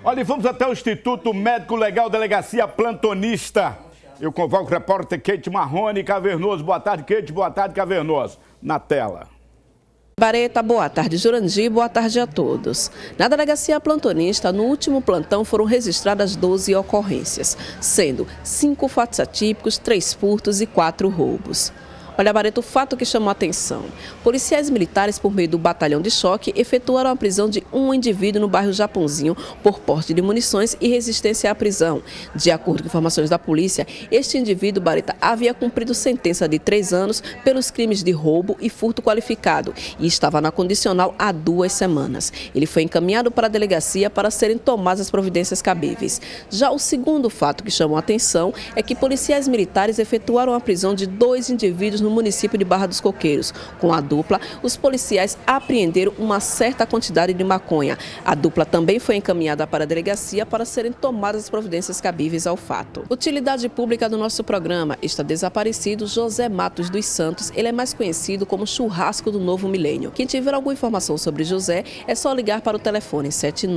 Olha, vamos até o Instituto Médico Legal, Delegacia Plantonista. Eu convoco o repórter Kate Marrone Cavernoso. Boa tarde, Kate. Boa tarde, Cavernoso. Na tela. Bareta, boa tarde, Jurandir, boa tarde a todos. Na delegacia plantonista, no último plantão foram registradas 12 ocorrências, sendo 5 fatos atípicos, 3 furtos e 4 roubos. Olha, Bareta, o fato que chamou a atenção. Policiais militares, por meio do batalhão de choque, efetuaram a prisão de um indivíduo no bairro Japãozinho por porte de munições e resistência à prisão. De acordo com informações da polícia, este indivíduo, Bareta, havia cumprido sentença de 3 anos pelos crimes de roubo e furto qualificado e estava na condicional há 2 semanas. Ele foi encaminhado para a delegacia para serem tomadas as providências cabíveis. Já o segundo fato que chamou a atenção é que policiais militares efetuaram a prisão de 2 indivíduos no município de Barra dos Coqueiros. Com a dupla, os policiais apreenderam uma certa quantidade de maconha. A dupla também foi encaminhada para a delegacia para serem tomadas as providências cabíveis ao fato. Utilidade pública do nosso programa: está desaparecido José Matos dos Santos. Ele é mais conhecido como Churrasco do Novo Milênio. Quem tiver alguma informação sobre José, é só ligar para o telefone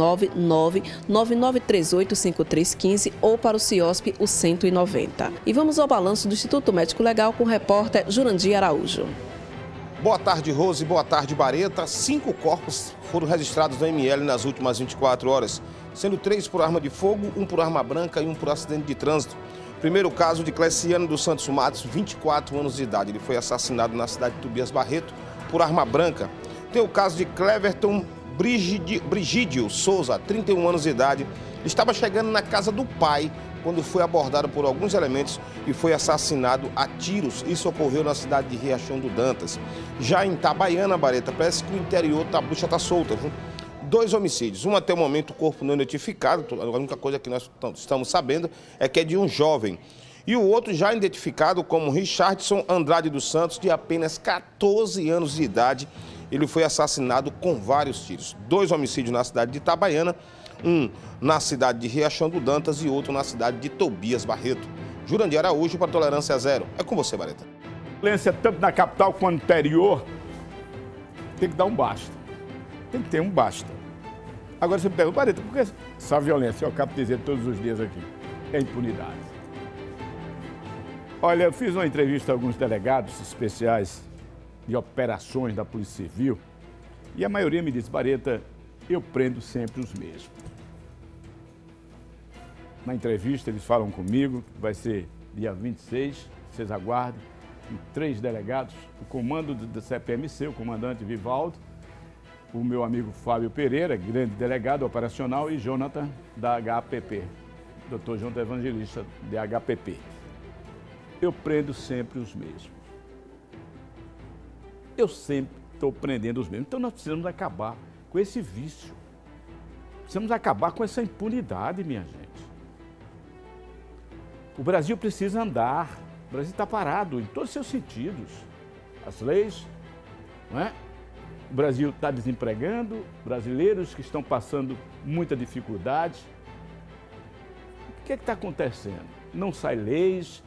799-9938-5315 ou para o CIOSP, o 190. E vamos ao balanço do Instituto Médico Legal com o repórter Jurandir Araújo. Boa tarde, Rose. Boa tarde, Bareta. 5 corpos foram registrados no ML nas últimas 24 horas, sendo 3 por arma de fogo, 1 por arma branca e 1 por acidente de trânsito. Primeiro caso de Cleciano dos Santos Matos, 24 anos de idade. Ele foi assassinado na cidade de Tobias Barreto por arma branca. Tem o caso de Cleverton Brigídio Souza, 31 anos de idade. Estava chegando na casa do pai quando foi abordado por alguns elementos e foi assassinado a tiros. Isso ocorreu na cidade de Riachão do Dantas. Já em Itabaiana, Bareta, parece que o interior da bucha está solta, viu? 2 homicídios. Um até o momento o corpo não identificado. A única coisa que nós estamos sabendo é que é de um jovem. E o outro já identificado como Richardson Andrade dos Santos, de apenas 14 anos de idade. Ele foi assassinado com vários tiros. 2 homicídios na cidade de Itabaiana, um na cidade de Riachão do Dantas e outro na cidade de Tobias Barreto. Jurandir Araújo para Tolerância Zero. É com você, Bareta. Violência tanto na capital quanto no interior, tem que dar um basta. Tem que ter um basta. Agora você me pergunta, Bareta, por que essa violência? Eu acabo de dizer todos os dias aqui. É impunidade. Olha, eu fiz uma entrevista a alguns delegados especiais de operações da Polícia Civil e a maioria me disse, Bareta, eu prendo sempre os mesmos. Na entrevista eles falam comigo, vai ser dia 26, vocês aguardem, com 3 delegados, o comando da CPMC, o comandante Vivaldo, o meu amigo Fábio Pereira, grande delegado operacional, e Jonathan da HPP, Dr. Jonathan Evangelista, da HPP. Eu prendo sempre os mesmos. Eu sempre estou prendendo os mesmos. Então nós precisamos acabar com esse vício. Precisamos acabar com essa impunidade, minha gente. O Brasil precisa andar. O Brasil está parado em todos os seus sentidos. As leis, não é? O Brasil está desempregando, brasileiros que estão passando muita dificuldade. O que está acontecendo? Não sai leis,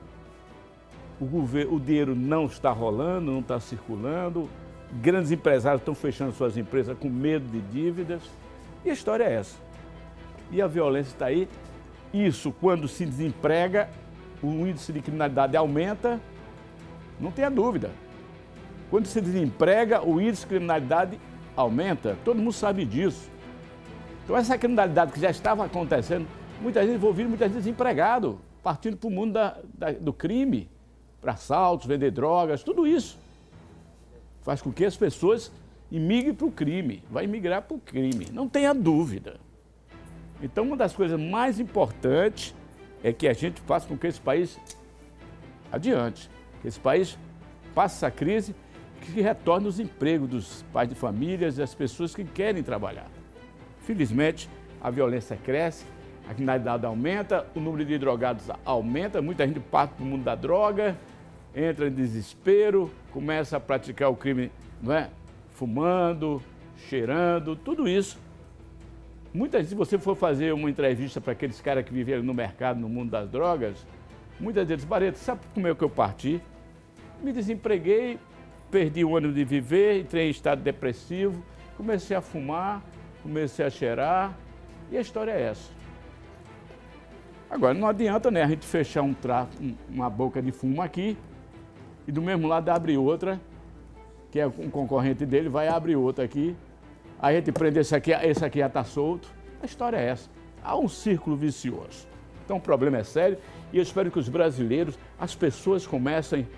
o dinheiro não está rolando, não está circulando, grandes empresários estão fechando suas empresas com medo de dívidas. E a história é essa. E a violência está aí. Isso, quando se desemprega, o índice de criminalidade aumenta, não tenha dúvida. Quando se desemprega, o índice de criminalidade aumenta. Todo mundo sabe disso. Então essa criminalidade que já estava acontecendo, muita gente envolvida, muita gente desempregado, partindo para o mundo do crime, para assaltos, vender drogas, tudo isso faz com que as pessoas imigrem para o crime, vai migrar para o crime, não tenha dúvida. Então uma das coisas mais importantes é que a gente faça com que esse país adiante, que esse país passe essa crise, que retorne os empregos dos pais de famílias e as pessoas que querem trabalhar. Felizmente, a violência cresce, a criminalidade aumenta, o número de drogados aumenta, muita gente parte para o mundo da droga, entra em desespero, começa a praticar o crime, não é? Fumando, cheirando, tudo isso. Muitas vezes, se você for fazer uma entrevista para aqueles caras que viveram no mercado, no mundo das drogas, muitas vezes, Bareta, sabe como é que eu parti? Me desempreguei, perdi o ânimo de viver, entrei em estado depressivo, comecei a fumar, comecei a cheirar, E a história é essa. Agora, não adianta, né, a gente fechar uma boca de fumo aqui e do mesmo lado abrir outra, que é um concorrente dele, vai abrir outra aqui. Aí a gente prende esse aqui já está solto. A história é essa. Há um círculo vicioso. Então o problema é sério e eu espero que os brasileiros, as pessoas comecem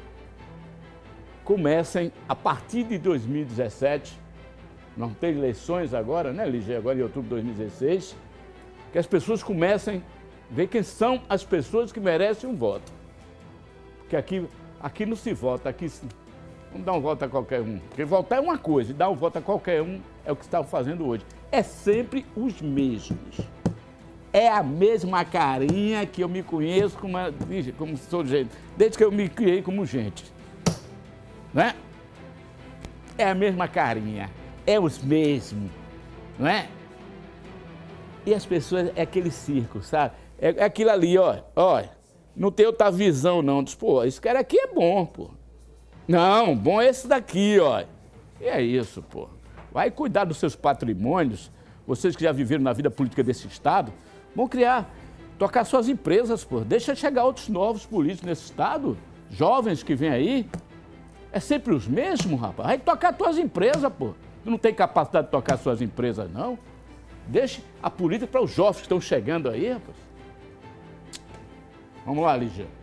a partir de 2017, não tem eleições agora, né, Ligia? Agora em outubro de 2016, que as pessoas comecem a ver quem são as pessoas que merecem um voto. Porque aqui não se vota, aqui não dá um voto a qualquer um. Porque votar é uma coisa, e dar um voto a qualquer um é o que estão fazendo hoje. É sempre os mesmos. É a mesma carinha que eu me conheço como sou gente, desde que eu me criei como gente. Né? É a mesma carinha, é os mesmos, não é? E as pessoas, é aquele circo, sabe? É aquilo ali, ó, não tem outra visão não, diz, pô, esse cara aqui é bom, pô. Não, bom é esse daqui, ó. E é isso, pô. Vai cuidar dos seus patrimônios, vocês que já viveram na vida política desse estado, vão tocar suas empresas, pô. Deixa chegar outros novos políticos nesse estado, jovens que vêm aí. É sempre os mesmos, rapaz. Vai tocar tuas empresas, pô. Tu não tem capacidade de tocar suas empresas, não. Deixe a política para os jovens que estão chegando aí, rapaz. Vamos lá, Lígia.